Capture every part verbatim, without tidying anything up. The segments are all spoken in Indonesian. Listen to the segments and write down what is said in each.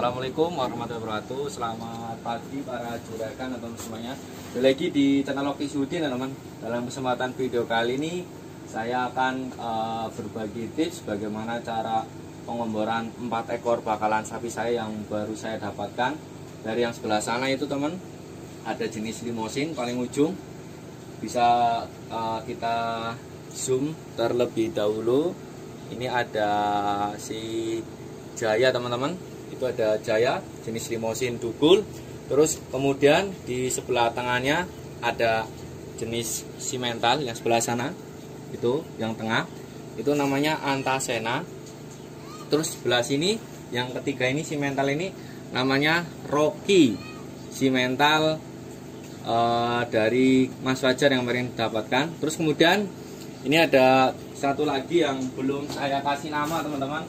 Assalamualaikum warahmatullahi wabarakatuh. Selamat pagi para juragan atau semuanya. Lagi di channel Oki Sudin teman-teman. Dalam kesempatan video kali ini saya akan uh, berbagi tips bagaimana cara pengomboran empat ekor bakalan sapi saya yang baru saya dapatkan. Dari yang sebelah sana itu teman, ada jenis limosin paling ujung. Bisa uh, kita zoom terlebih dahulu. Ini ada si Jaya teman-teman, itu ada Jaya jenis limosin dugul. Terus kemudian di sebelah tengahnya ada jenis simental yang sebelah sana, itu yang tengah itu namanya Antasena. Terus sebelah sini yang ketiga ini simental ini namanya Rocky simental uh, dari Mas Fajar yang kemarin dapatkan. Terus kemudian ini ada satu lagi yang belum saya kasih nama teman-teman.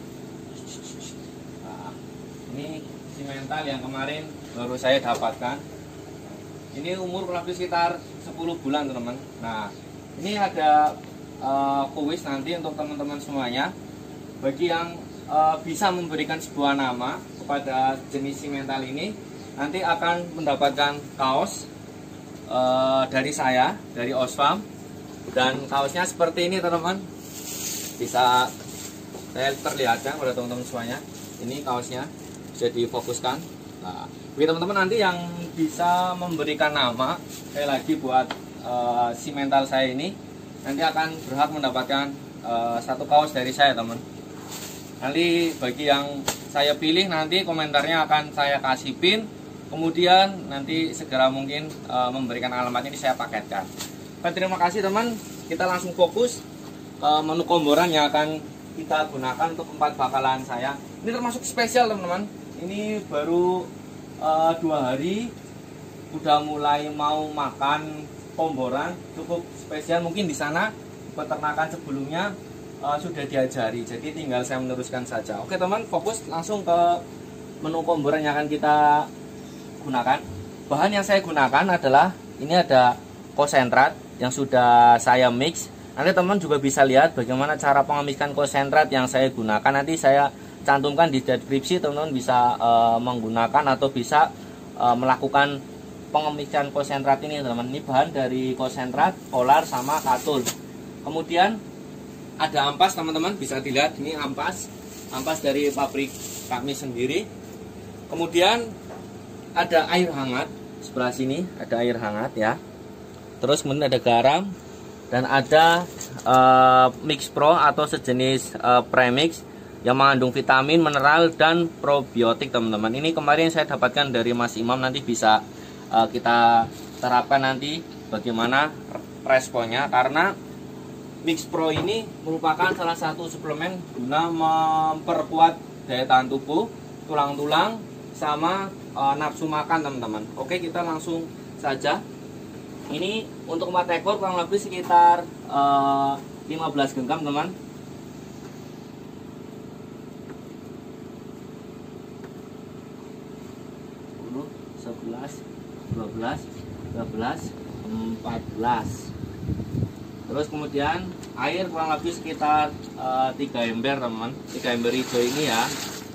Ini simental yang kemarin baru saya dapatkan. Ini umur kurang lebih sekitar sepuluh bulan teman-teman. Nah, ini ada uh, kuis nanti untuk teman-teman semuanya. Bagi yang uh, bisa memberikan sebuah nama kepada jenis simental ini, nanti akan mendapatkan kaos uh, dari saya, dari Osfam. Dan kaosnya seperti ini teman-teman. Bisa saya perlihatkan kepada teman-teman semuanya. Ini kaosnya. Bisa difokuskan. Nah, bagi teman-teman nanti yang bisa memberikan nama sekali lagi buat uh, simental saya ini, nanti akan berhak mendapatkan uh, satu kaos dari saya teman. Nanti bagi yang saya pilih nanti komentarnya akan saya kasih pin, kemudian nanti segera mungkin uh, memberikan alamatnya ini saya paketkan. Oke, terima kasih teman. Kita langsung fokus ke menu komboran yang akan kita gunakan untuk empat bakalan saya. Ini termasuk spesial teman-teman. Ini baru uh, dua hari udah mulai mau makan komboran, cukup spesial. Mungkin di sana peternakan sebelumnya uh, sudah diajari, jadi tinggal saya meneruskan saja. Oke teman, fokus langsung ke menu komboran yang akan kita gunakan. Bahan yang saya gunakan adalah ini ada konsentrat yang sudah saya mix. Nanti teman juga bisa lihat bagaimana cara pengemikan konsentrat yang saya gunakan. Nanti saya cantumkan di deskripsi, teman-teman bisa e, menggunakan atau bisa e, melakukan pengemikan konsentrat ini teman-teman. Ini bahan dari konsentrat, polar sama katul. Kemudian ada ampas teman-teman, bisa dilihat ini ampas, ampas dari pabrik kami sendiri. Kemudian ada air hangat sebelah sini, ada air hangat ya. Terus kemudian ada garam dan ada e, Mix Pro atau sejenis e, premix yang mengandung vitamin, mineral, dan probiotik teman-teman. Ini kemarin saya dapatkan dari Mas Imam, nanti bisa uh, kita terapkan nanti bagaimana responnya, karena Mix Pro ini merupakan salah satu suplemen guna memperkuat daya tahan tubuh, tulang-tulang, sama uh, nafsu makan teman-teman. Oke, kita langsung saja. Ini untuk empat ekor kurang lebih sekitar uh, lima belas genggam teman. sebelas, dua belas, tiga belas, empat belas. Terus kemudian air kurang lebih sekitar uh, tiga ember teman, tiga ember hijau ini ya.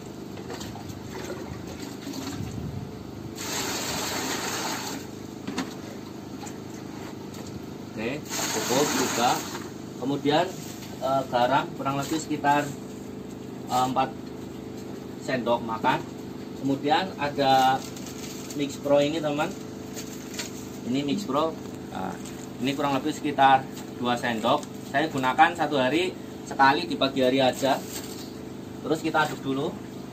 Oke, cukup juga. Kemudian uh, garam kurang lebih sekitar uh, empat sendok makan. Kemudian ada Mix Pro ini teman, ini Mix Pro, nah, ini kurang lebih sekitar dua sendok. Saya gunakan satu hari sekali di pagi hari aja. Terus kita aduk dulu.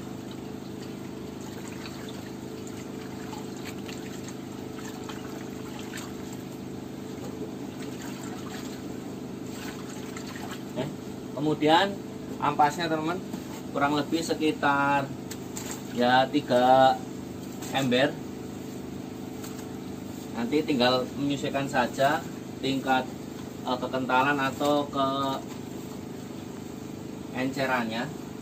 Oke. Kemudian ampasnya teman, kurang lebih sekitar ya tiga ember. Nanti tinggal menyesuaikan saja tingkat uh, kekentalan atau ke encerannya.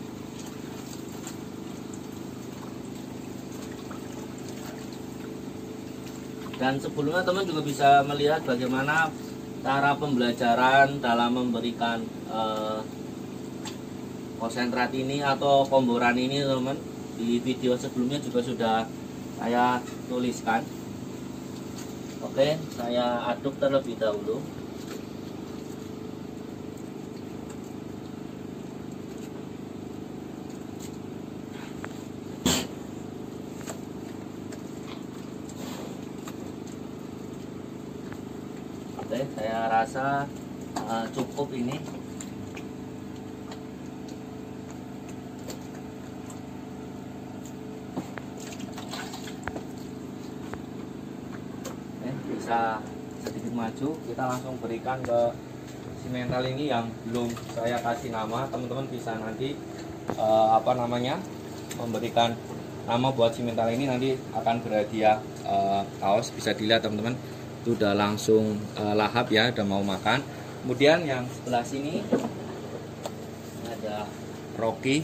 Dan sebelumnya teman juga bisa melihat bagaimana cara pembelajaran dalam memberikan uh, konsentrat ini atau komboran ini teman. di video sebelumnya juga sudah saya tuliskan. Oke, saya aduk terlebih dahulu. Oke, saya rasa uh, cukup ini. Oke, bisa sedikit maju, kita langsung berikan ke simental ini yang belum saya kasih nama. Teman-teman bisa nanti uh, apa namanya memberikan nama buat simental ini, nanti akan berhadiah uh, kaos. Bisa dilihat teman-teman, itu udah langsung uh, lahap ya, udah mau makan. Kemudian yang sebelah sini ini ada Rocky,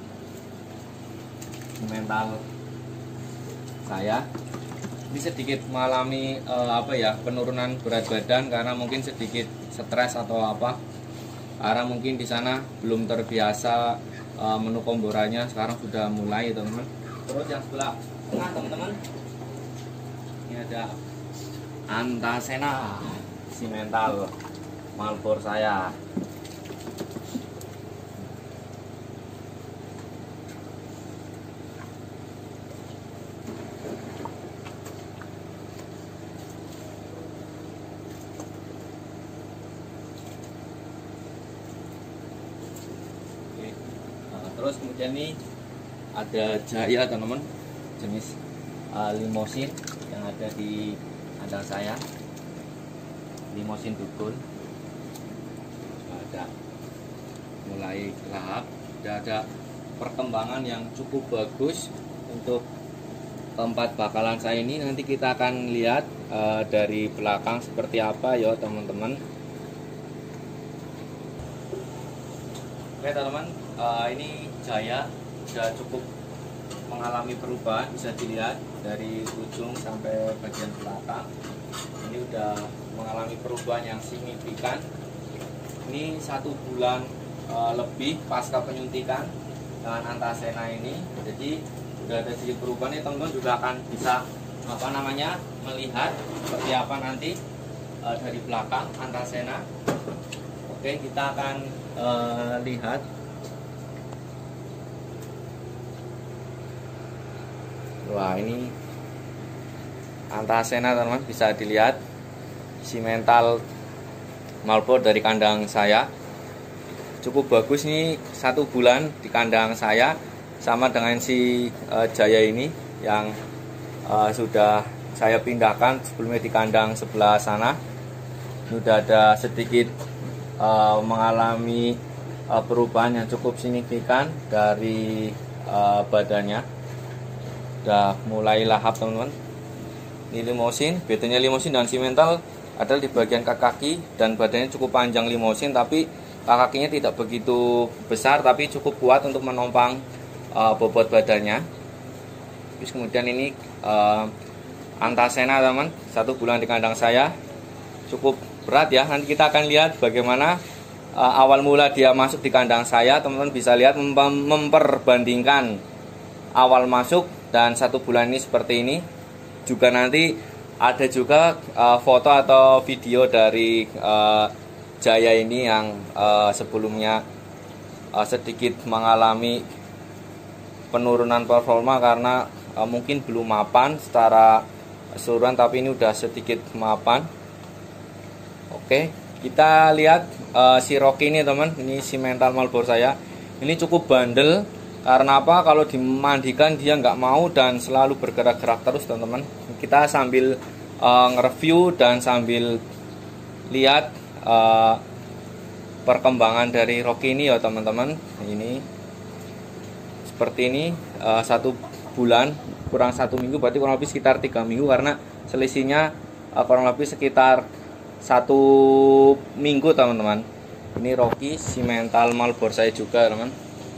simental saya. Ini sedikit mengalami uh, apa ya penurunan berat badan karena mungkin sedikit stres atau apa, karena mungkin di sana belum terbiasa uh, menu komborannya. Sekarang sudah mulai teman-teman. Terus yang sebelah tengah teman-teman, ini ada Antasena, simental Marlboro saya. Oke. Nah, terus kemudian ini ada Jaya teman-teman, jenis uh, limosin yang ada di kandang saya, limosin dukun. Ada mulai lahap, sudah ada perkembangan yang cukup bagus untuk tempat bakalan saya ini. Nanti kita akan lihat uh, dari belakang seperti apa ya teman-teman. Oke teman-teman, uh, ini Jaya sudah cukup mengalami perubahan, bisa dilihat dari ujung sampai bagian belakang. Ini udah mengalami perubahan yang signifikan. Ini satu bulan e, lebih pasca penyuntikan dengan Antasena ini, jadi udah ada sedikit perubahan. Nih teman-teman juga akan bisa apa namanya melihat seperti apa nanti e, dari belakang Antasena. Oke, kita akan e, lihat. Wah, ini Antasena teman-teman, bisa dilihat simental Marlboro dari kandang saya. Cukup bagus nih, satu bulan di kandang saya, sama dengan si uh, Jaya ini yang uh, sudah saya pindahkan sebelumnya di kandang sebelah sana. Sudah ada sedikit uh, mengalami uh, perubahan yang cukup signifikan dari uh, badannya. Udah mulai lahap teman-teman. Ini limosin, bedanya limosin dan simental adalah di bagian kaki dan badannya cukup panjang limosin, tapi kakinya tidak begitu besar tapi cukup kuat untuk menopang uh, bobot badannya. Terus kemudian ini uh, Antasena teman, satu bulan di kandang saya, cukup berat ya. Nanti kita akan lihat bagaimana uh, awal mula dia masuk di kandang saya. Teman-teman bisa lihat mem memperbandingkan awal masuk dan satu bulan ini seperti ini. Juga nanti ada juga uh, foto atau video dari uh, Jaya ini yang uh, sebelumnya uh, sedikit mengalami penurunan performa karena uh, mungkin belum mapan secara keseluruhan, tapi ini udah sedikit mapan. Oke, kita lihat uh, si Rocky ini teman, ini simental Marlboro saya. Ini cukup bandel. Karena apa? Kalau dimandikan dia nggak mau dan selalu bergerak-gerak terus teman-teman. Kita sambil uh, nge-review dan sambil lihat uh, perkembangan dari Rocky ini ya teman-teman. Ini seperti ini, uh, satu bulan kurang satu minggu, berarti kurang lebih sekitar tiga minggu karena selisihnya uh, kurang lebih sekitar satu minggu teman-teman. Ini Rocky simental Marlboro saya juga teman.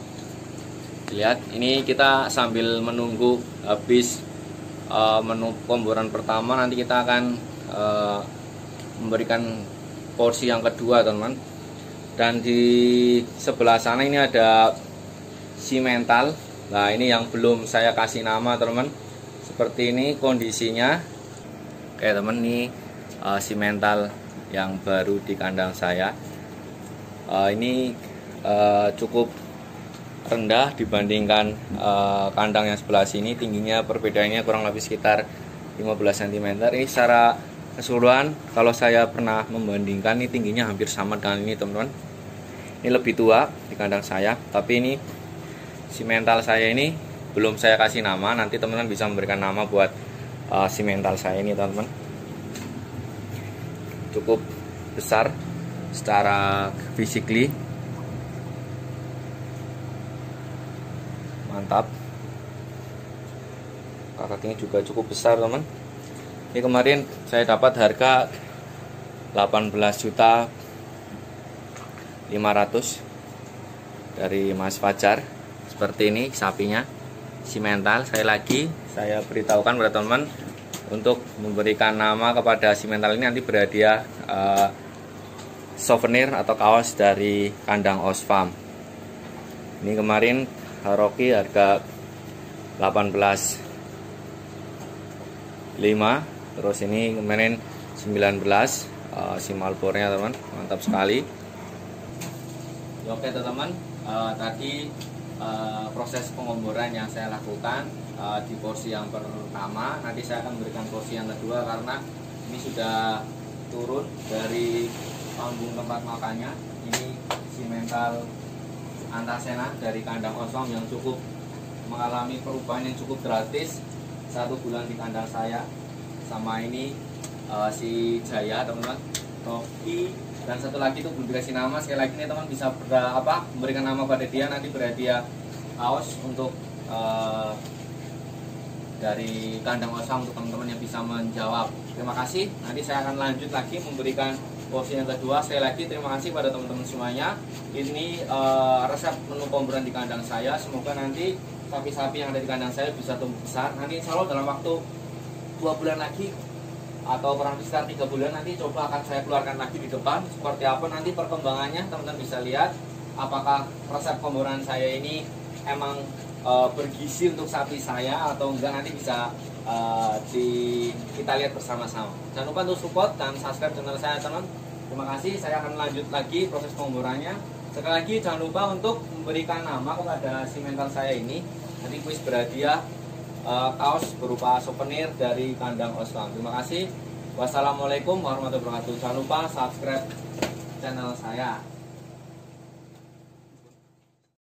Lihat, ini kita sambil menunggu habis uh, menu komboran pertama, nanti kita akan uh, memberikan porsi yang kedua teman-teman. Dan di sebelah sana ini ada simental Nah, ini yang belum saya kasih nama, teman. Seperti ini kondisinya. Oke, teman, ini uh, simental yang baru di kandang saya. Uh, ini uh, cukup rendah dibandingkan uh, kandang yang sebelah sini. Tingginya perbedaannya kurang lebih sekitar lima belas sentimeter. Ini secara keseluruhan kalau saya pernah membandingkan, ini tingginya hampir sama dengan ini, teman-teman. Ini lebih tua di kandang saya, tapi ini simental saya ini belum saya kasih nama. Nanti teman-teman bisa memberikan nama buat uh, simental saya ini, teman-teman. Cukup besar secara physically, mantap. Kakinya juga cukup besar, teman. Ini kemarin saya dapat harga delapan belas juta lima ratus dari Mas Fajar. Seperti ini sapinya, simental. Sekali lagi saya beritahukan kepada teman-teman untuk memberikan nama kepada simental ini, nanti berhadiah uh, souvenir atau kaos dari kandang Osfarm. Ini kemarin Rocky harga delapan belas lima, terus ini kemarin sembilan belas, uh, si Marlboro-nya, teman, mantap sekali. Oke, teman-teman, uh, tadi uh, proses pengomboran yang saya lakukan uh, di porsi yang pertama. Nanti saya akan memberikan porsi yang kedua karena ini sudah turun dari panggung tempat makannya. Ini simental Antasena dari kandang Osfarm yang cukup mengalami perubahan yang cukup drastis satu bulan di kandang saya. Sama ini uh, si Jaya, teman-teman, Rocky, dan satu lagi itu belum dikasih nama. Sekali lagi nih, teman, bisa ber, apa memberikan nama pada dia, nanti berhadiah kaos untuk uh, dari kandang Osfarm untuk teman-teman yang bisa menjawab. Terima kasih. Nanti saya akan lanjut lagi memberikan porsi yang kedua. Sekali lagi terima kasih pada teman-teman semuanya. Ini uh, resep menu pemburuan di kandang saya. Semoga nanti sapi-sapi yang ada di kandang saya bisa tumbuh besar. Nanti insya Allah dalam waktu dua bulan lagi atau kurang lebih sekitar tiga bulan nanti coba akan saya keluarkan lagi di depan. Seperti apa nanti perkembangannya, teman-teman bisa lihat apakah resep pemburuan saya ini emang uh, bergizi untuk sapi saya atau enggak. Nanti bisa uh, di, kita lihat bersama-sama. Jangan lupa untuk support dan subscribe channel saya, teman. Terima kasih. Saya akan lanjut lagi proses pemburuannya. Sekali lagi jangan lupa untuk memberikan nama kepada simental saya ini. Nanti kuis berhadiah uh, kaos berupa souvenir dari kandang Osfarm. Terima kasih. Wassalamualaikum warahmatullahi wabarakatuh. Jangan lupa subscribe channel saya.